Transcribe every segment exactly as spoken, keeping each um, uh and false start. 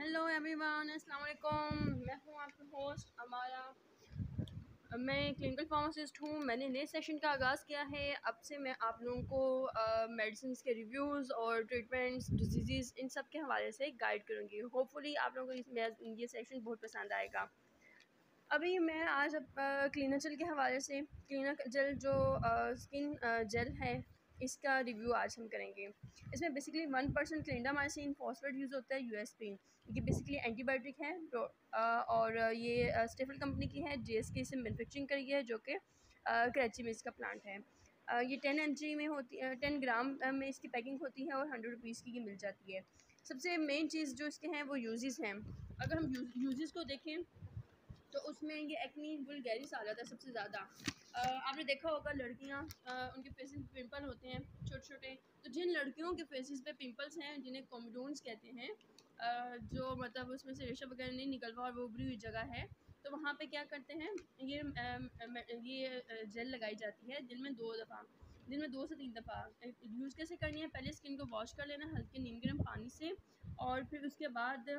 Hello everyone, अस्सलाम वालेकुम। मैं हूँ आपका होस्ट हमारा मैं क्लिनिकल फार्मासिस्ट हूँ। मैंने नए सेशन का आगाज़ किया है। अब से मैं आप लोगों को मेडिसिन के रिव्यूज़ और ट्रीटमेंट्स, डिजीज़, इन सब के हवाले से गाइड करूँगी। होपफुली आप लोगों को इस ये सेशन बहुत पसंद आएगा। अभी मैं आज क्लीनर जेल के हवाले से, क्लीनर जेल जो स्किन जेल है, इसका रिव्यू आज हम करेंगे। इसमें basically one percent clindamycin phosphate use होता है, यूएसपी। ये बेसिकली एंटीबायोटिक है तो, और ये स्टेफल कंपनी की है, जीएसके से मैन्युफैक्चरिंग करी है, जो कि कराची में इसका प्लांट है। ये टेन एम जी में होती है, टेन ग्राम में इसकी पैकिंग होती है और हंड्रेड रुपीज़ की मिल जाती है। सबसे मेन चीज़ जो इसके हैं वो यूजेस हैं। अगर हम यूजेस को देखें तो उसमें ये एक्नी वुल्गैरिस आ जाता है सबसे ज़्यादा। आपने देखा होगा लड़कियां, उनके फेसेस पे पिंपल होते हैं छोटे छोटे। तो जिन लड़कियों के फेसेस पे पिंपल्स हैं, जिन्हें कॉमेडोन्स कहते हैं, आ, जो मतलब उसमें से रेशा वगैरह नहीं निकल रहा और वो उभरी हुई जगह है, तो वहाँ पे क्या करते हैं, ये आ, ये जेल लगाई जाती है दिन में दो दफ़ा दिन में दो से तीन दफ़ा। यूज़ कैसे करनी है, पहले स्किन को वॉश कर लेना हल्के नीम गर्म पानी से, और फिर उसके बाद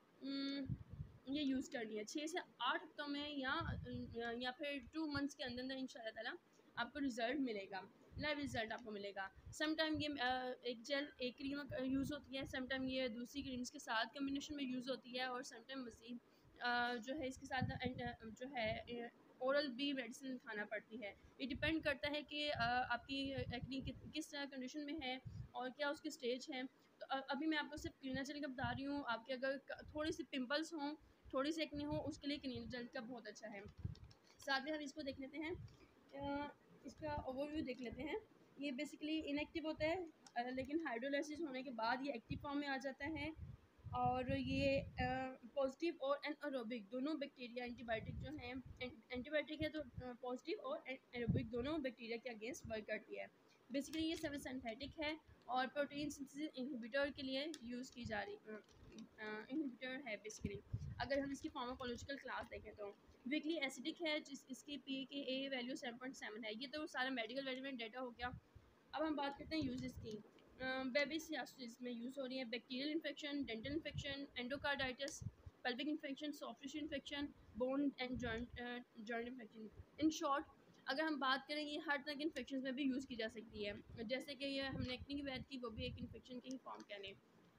ये यूज़ करनी है छः से आठ हफ्तों में, या या फिर टू मंथ्स के अंदर अंदर इंशाल्लाह ताला आपको रिज़ल्ट मिलेगा, लाइव रिज़ल्ट आपको मिलेगा। सम टाइम ये एक जेल एक क्रीम यूज़ होती है, सम टाइम ये दूसरी क्रीम्स के साथ कम्बिनेशन में यूज़ होती है, और सम टाइम मज़ीद जो है इसके साथ जो है ओरल भी मेडिसिन खाना पड़ती है। ये डिपेंड करता है कि आपकी एक्नी किस कंडीशन में है और क्या उसकी स्टेज है। तो अभी मैं आपको सिर्फ क्लीनर जेल का बता रही हूँ। आपके अगर थोड़ी सी पिंपल्स हों, थोड़ी सी एक्नी हो, उसके लिए क्लीनर जेल का बहुत अच्छा है। साथ में हम इसको देख लेते हैं, इसका ओवरव्यू देख लेते हैं। ये बेसिकली इनएक्टिव होता है, लेकिन हाइड्रोलाइसिस होने के बाद ये एक्टिव फॉर्म में आ जाता है, और ये पॉजिटिव और एनारोबिक दोनों बैक्टीरिया, एंटीबायोटिक जो हैं, एंटीबायोटिक है तो पॉजिटिव और एनारोबिक दोनों बैक्टीरिया के अगेंस्ट वर्क करती है। बेसिकली ये सेमी सिंथेटिक है और प्रोटीन सिंथेसिस इनहिबिटर के लिए यूज़ की जा रही इनहिबिटर है बेसिकली। अगर हम इसकी फार्माकोलॉजिकल क्लास देखें तो वीकली एसिडिक है, जिस इसकी P K A value seven point seven है। ये तो सारा मेडिकल वेरिएंट डेटा हो गया। अब हम बात करते हैं यूजेस की। बेबीसियासिस में यूज़ हो रही है bacterial infection, dental infection, endocarditis, pelvic infection, soft tissue infection, bone and joint joint infection. In short अगर हम बात करें, ये हर तरह के इन्फेक्शन में भी यूज़ की जा सकती है। जैसे कि ये हमने एक्नी की बात की, वो भी एक इन्फेक्शन की ही फॉर्म कह लें।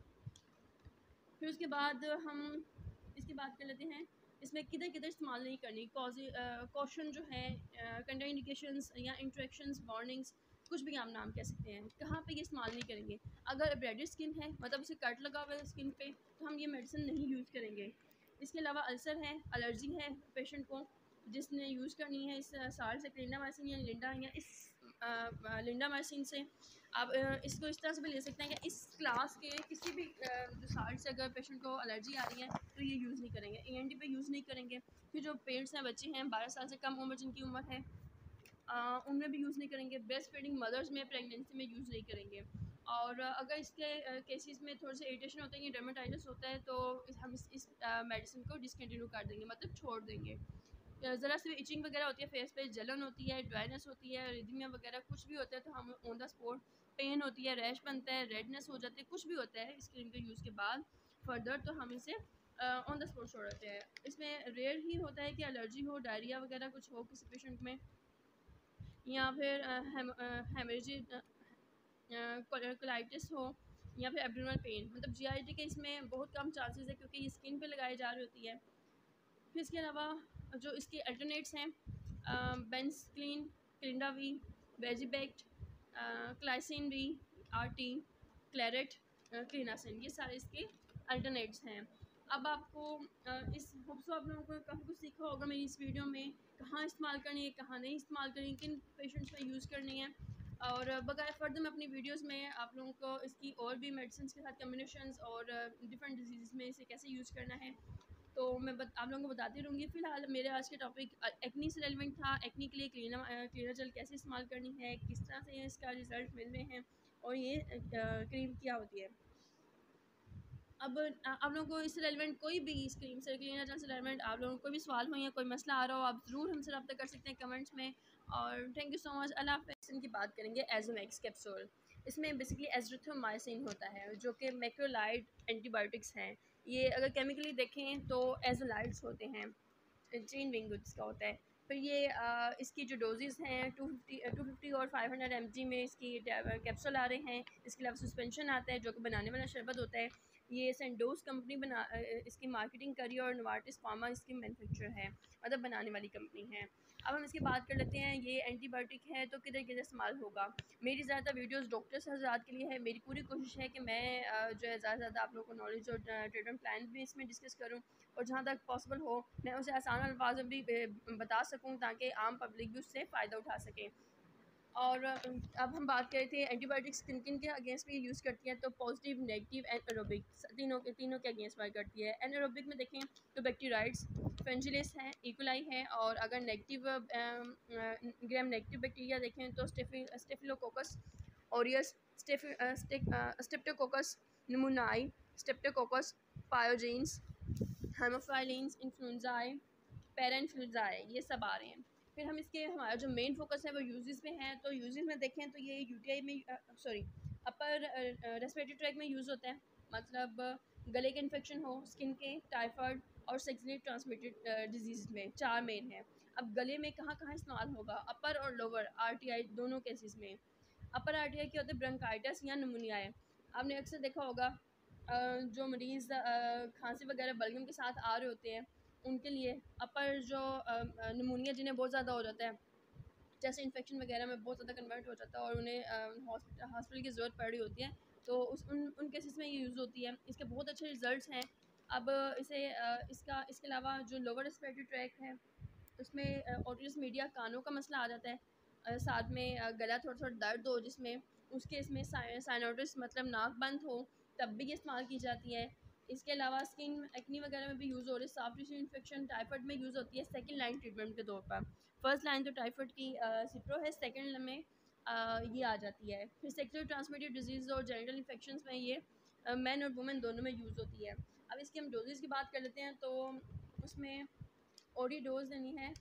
फिर उसके बाद हम इसकी बात कर लेते हैं, इसमें किधर किधर इस्तेमाल नहीं करनी। कॉशन जो है, कंट्राइंडिकेशंस या इंट्रैक्शंस, वार्निंग्स, कुछ भी आप नाम कह सकते हैं, कहाँ पे ये इस्तेमाल नहीं करेंगे। अगर ब्रेडेड स्किन है, मतलब उसे कट लगा हुआ है स्किन पे, तो हम ये मेडिसिन नहीं यूज़ करेंगे। इसके अलावा अल्सर है, एलर्जी है पेशेंट को, जिसने यूज़ करनी है इस साल से क्लिंडामाइसिन या लिंडा या इस लिंडामाइसिन से, आप इसको इस तरह से भी ले सकते हैं कि इस क्लास के किसी भी जो साल्ट से अगर पेशेंट को एलर्जी आ रही है तो ये यूज़ नहीं करेंगे, ई एन टी पे यूज़ नहीं करेंगे। फिर जो पेरेंट्स हैं, बच्चे हैं बारह साल से कम उम्र जिनकी उम्र है, उनमें भी यूज़ नहीं करेंगे। ब्रेस्ट फीडिंग मदर्स में, प्रेगनेंसी में यूज़ नहीं करेंगे। और अगर इसके केसेस में थोड़े से इरिटेशन होते हैं, डर्मेटाइटिस होता है, तो हम इस, इस मेडिसिन को डिसकंटिन्यू कर देंगे, मतलब छोड़ देंगे। ज़रा सी इचिंग वगैरह होती है, फेस पे जलन होती है, ड्राइनेस होती है, रिदमिया वगैरह कुछ भी होता है, तो हम ऑन द स्पॉट पेन होती है, रैश बनता है, रेडनेस हो जाती है, कुछ भी होता है इस क्रीम के यूज़ के बाद फर्दर, तो हम इसे ऑन द स्पॉट छोड़ देते हैं। इसमें रेयर ही होता है कि एलर्जी हो, डायरिया वगैरह कुछ हो किसी पेशेंट में, या फिर हेमरेजिक कोलाइटिस हो, या फिर एब्डोमिनल पेन, मतलब जी आई टी के इसमें बहुत कम चांसेस है, क्योंकि ये स्किन पे लगाई जा रही होती है। फिर इसके अलावा जो इसके अल्टरनेट्स हैं, Benzclin, Clindavi, Vegibact, Clycin V, R T, Claret, Clinacin, ये सारे इसके अल्टरनेट्स हैं। अब आपको इस होप्स आप लोगों को काफ़ी कुछ सीखा होगा मेरी इस वीडियो में, कहाँ इस्तेमाल करनी है, कहाँ नहीं इस्तेमाल करनी है, किन पेशेंट्स में यूज़ करनी है। और बगैर फर्दर मैं अपनी वीडियोस में आप लोगों को इसकी और भी मेडिसिन के साथ कम्बिनेशंस और डिफरेंट डिजीज़ में इसे कैसे यूज़ करना है तो मैं बत, आप लोगों को बताती रहूँगी। फ़िलहाल मेरे आज के टॉपिक एक्नी से रेलिवेंट था। एक्नी के लिए क्लीनर क्लीनर जेल कैसे इस्तेमाल करनी है, किस तरह से इसका रिज़ल्ट मिल रहे हैं, और ये क्रीम क्या होती है। अब आप लोगों को इससे रेलिवेंट कोई भी इस क्रीम से, क्लीनर जेल से रेलिवेंट आप लोगों को कोई भी सवाल हो या कोई मसला आ रहा हो, आप ज़रूर हमसे रब्ता कर सकते हैं कमेंट्स में। और थैंक यू सो मच। अल्लाह हाफ़िज़। इनकी बात करेंगे एज ए नेक्स्ट कैप्सूल। इसमें बेसिकली एज़िथ्रोमाइसिन होता है जो कि मैक्रोलाइड एंटीबायोटिक्स हैं। ये अगर केमिकली देखें तो एजोलाइड्स होते हैं, चेन विंग का होता है। फिर ये आ, इसकी जो डोजेज़ हैं टू फिफ्टी टू फिफ्टी और फाइव हंड्रेड एम जी में इसकी कैप्सूल आ रहे हैं। इसके अलावा सस्पेंशन आता है जो कि बनाने वाला शरबत होता है। ये सेंडोज कंपनी बना इसकी मार्केटिंग करी और नोवार्टिस फार्मा इसकी मैन्युफैक्चर है, मतलब बनाने वाली कंपनी है। अब हम इसकी बात कर लेते हैं, ये एंटीबायोटिक है तो किधर किधर इस्तेमाल होगा। मेरी ज़्यादातर वीडियोस डॉक्टर्स हज़रात के लिए है। मेरी पूरी कोशिश है कि मैं जो है ज़्यादा से ज़्यादा आप लोगों को नॉलेज और ट्रीटमेंट प्लान भी इसमें डिस्कस करूँ, और जहाँ तक पॉसिबल हो मैं उसे आसान अल्फाज में भी बता सकूँ ताकि आम पब्लिक भी उससे फ़ायदा उठा सके। और अब हम बात कर रहे थे एंटीबायोटिक्स किन किन के अगेंस्ट भी यूज़ करती हैं, तो पॉजिटिव, नेगेटिव एंड एरोबिक तीनों के तीनों के अगेंस्ट वर्क करती है। एनारोबिक में देखें तो बैक्टीराइड्स, फ्रेंजिलिस हैं, इकोलाई है, और अगर नेगेटिव ग्राम नेगेटिव बैक्टीरिया देखें तो staphylococcus aureus, streptococcus pneumoniae, streptococcus pyogenes, haemophilus, influenzae, parainfluenzae, ये सब आ रहे हैं। फिर हम इसके हमारा जो मेन फोकस है वो यूजेस में है। तो यूजेस में देखें तो ये यूटीआई में सॉरी अपर रेस्पिरेटरी ट्रैक में यूज़ होता है, मतलब गले के इन्फेक्शन हो, स्किन के, टाइफाइड और सेक्सुअली ट्रांसमिटेड डिजीज़ में चार मेन है। अब गले में कहाँ कहाँ इस्तेमाल होगा, अपर और लोअर आरटीआई दोनों केसेस में। अपर आरटीआई क्या होता है, ब्रोंकाइटिस या निमोनिया है। आपने अक्सर देखा होगा जो मरीज़ खांसी वगैरह बलगम के साथ आ रहे होते हैं उनके लिए अपर जो निमोनिया जिन्हें बहुत ज़्यादा हो जाता है, जैसे इन्फेक्शन वगैरह में बहुत ज़्यादा कन्वर्ट हो जाता है और उन्हें हॉस्पिटल की ज़रूरत पड़ रही होती है, तो उस उन उन केसेस में ये यूज़ होती है। इसके बहुत अच्छे रिजल्ट्स हैं। अब इसे इसका इसके अलावा जो लोअर रेस्पिरेटरी ट्रैक है उसमें ओटिस मीडिया कानों का मसला आ जाता है, साथ में गला थोड़ा थोड़ा दर्द हो जिसमें उसके इसमें साइनोटिस मतलब नाक बंद हो तब भी ये इस्तेमाल की जाती है। इसके अलावा स्किन एक्नी वगैरह में भी यूज़ हो रही है। सॉफ्ट टिश्यू इन्फेक्शन टाइफाइड में यूज़ होती है सेकंड लाइन ट्रीटमेंट के तौर पर। फर्स्ट लाइन तो टाइफाइड की सिप्रो है, सेकंड में आ, ये आ जाती है। फिर सेक्सुअली ट्रांसमिटेड डिजीज़ और जेनिटल इन्फेक्शन में ये मैन और वुमेन दोनों में यूज़ होती है। अब इसकी हम डोजेज़ की बात कर लेते हैं, तो उसमें ओडी डोज लेनी है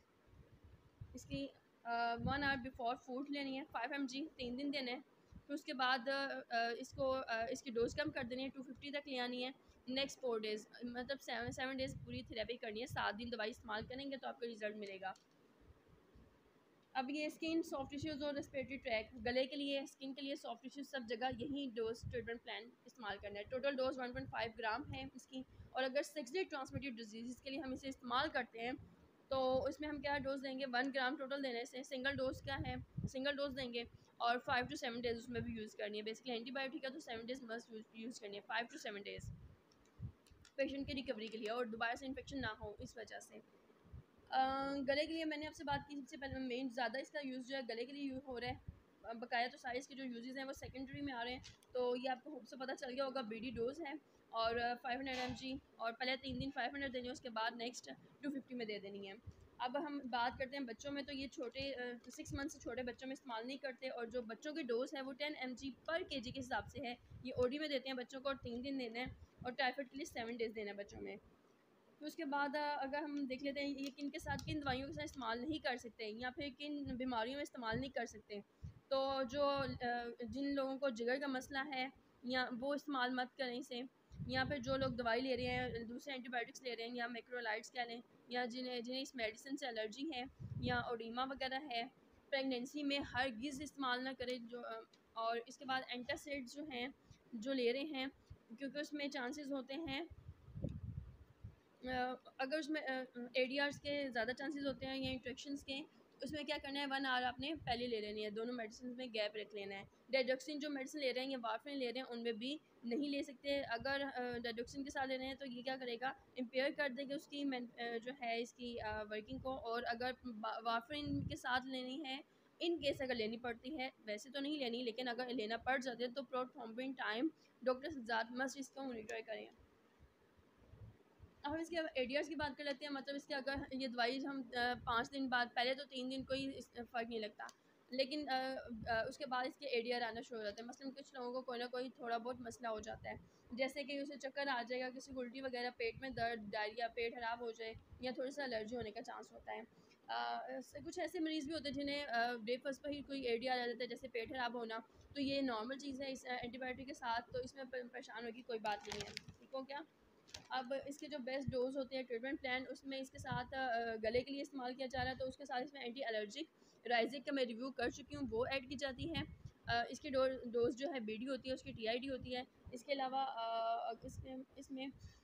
इसकी वन आवर बिफोर फूड लेनी है, फाइव एम जी तीन दिन देना है। फिर उसके बाद uh, इसको uh, इसकी डोज कम कर देनी है, टू फिफ्टी तक ले आनी है। नेक्स्ट फोर डेज़ मतलब सेवन सेवन डेज़ पूरी थेरेपी करनी है। सात दिन दवाई इस्तेमाल करेंगे तो आपको रिजल्ट मिलेगा। अब ये स्किन, सॉफ्ट टिश्यूज़ और रेस्पिरेटरी ट्रैक, गले के लिए, स्किन के लिए, सॉफ्ट टिश्यूज़ सब जगह यही डोज ट्रीटमेंट प्लान इस्तेमाल करना है। Total dose one point five gram है इसकी। और अगर सेक्सुअली ट्रांसमिटेड डिजीज़ के लिए हम इसे इस्तेमाल करते हैं तो इसमें हम क्या डोज देंगे, वन ग्राम टोटल देने से सिंगल डोज क्या है, सिंगल डोज देंगे और फाइव टू सेवन डेज़ उसमें भी यूज़ करनी है। बेसिकली एंटीबायोटिक है तो सेवन डेज़ मस्ट यूज़ करनी है, five to seven days patient की रिकवरी के लिए और दोबारा से इन्फेक्शन ना हो इस वजह से। गले के लिए मैंने आपसे बात की सबसे पहले, मेन ज़्यादा इसका यूज़ जो है गले के लिए यूज़ हो रहा है। बकाया तो साइज़ के जो यूजेस हैं वो सेकेंडरी में आ रहे हैं, तो ये आपको होप से पता चल गया होगा। बीडी डोज है और फाइव हंड्रेड एम जी, और पहले तीन दिन फाइव हंड्रेड देनी है, उसके बाद नेक्स्ट टू फिफ्टी में दे देनी है। अब हम बात करते हैं बच्चों में, तो ये छोटे सिक्स मंथ से छोटे बच्चों में इस्तेमाल नहीं करते, और जो बच्चों की डोज है वो टेन एम जी पर के जी के हिसाब से है। ये ओडी में देते हैं बच्चों को, और तीन दिन देना है, और टाइफाइड के लिए सेवन डेज़ देना है बच्चों में। फिर उसके बाद अगर हम देख लेते हैं ये किन के साथ, किन दवाइयों के साथ इस्तेमाल नहीं कर सकते या फिर किन बीमारियों में इस्तेमाल नहीं कर सकते। तो जो जिन लोगों को जिगर का मसला है या वो इस्तेमाल मत करें इसे, या फिर जो लोग दवाई ले रहे हैं, दूसरे एंटीबायोटिक्स ले रहे हैं या मैक्रोलाइड्स कह लें, या जिन्हें जिन्हें इस मेडिसिन से एलर्जी है या ओडीमा वगैरह है, प्रेगनेंसी में हरगिज़ इस्तेमाल ना करें। जो और इसके बाद एंटासिड्स जो हैं जो ले रहे हैं, क्योंकि उसमें चांसेस होते हैं अगर उसमें ए डी आर्स के ज़्यादा चांसेस होते हैं या इंट्रैक्शंस के, उसमें क्या करना है, वन आवर आपने पहले ले लेनी है, दोनों मेडिसिन में गैप रख लेना है। डाइडोक्सिन जो मेडिसिन ले रहे हैं या वारफेरिन ले रहे हैं उनमें भी नहीं ले सकते। अगर डाइडोक्सिन के साथ ले रहे हैं तो ये क्या करेगा, इम्पेयर कर देगा उसकी जो है इसकी वर्किंग को। और अगर वारफेरिन के साथ लेनी है, इन केस अगर लेनी पड़ती है, वैसे तो नहीं लेनी लेकिन अगर लेना पड़ जाती है तो प्रोथ्रोम्बिन टाइम डॉक्टर से ज़्यादा मस्ट इसको मॉनिटर करें। अब इसके एडियर्स की बात कर लेते हैं, मतलब इसके अगर ये दवाई हम पाँच दिन बाद, पहले तो तीन दिन कोई फ़र्क नहीं लगता, लेकिन आ, आ, उसके बाद इसके एडियर आना शुरू हो जाते हैं। मसलन कुछ लोगों को कोई ना कोई थोड़ा बहुत मसला हो जाता है, जैसे कि उसे चक्कर आ जाएगा, किसी को उल्टी वगैरह, पेट में दर्द, डायरिया, पेट खराब हो जाए, या थोड़ी सा एलर्जी होने का चांस होता है। आ, कुछ ऐसे मरीज़ भी होते हैं जिन्हें ब्रेकफास्ट पर ही कोई एडिया आ जाता है, जैसे पेट खराब होना, तो ये नॉर्मल चीज़ है इस एंटीबायोटिक के साथ, तो इसमें परेशान होने की कोई बात नहीं है। ठीक हो क्या? अब इसके जो बेस्ट डोज होते हैं ट्रीटमेंट प्लान, उसमें इसके साथ गले के लिए इस्तेमाल किया जा रहा है, तो उसके साथ इसमें एंटी एलर्जिक राइजिक का मैं रिव्यू कर चुकी हूँ, वो ऐड की जाती है। इसकी डो डोज जो है बी डी होती है, उसकी टी आई डी होती है। इसके अलावा इसमें इसमें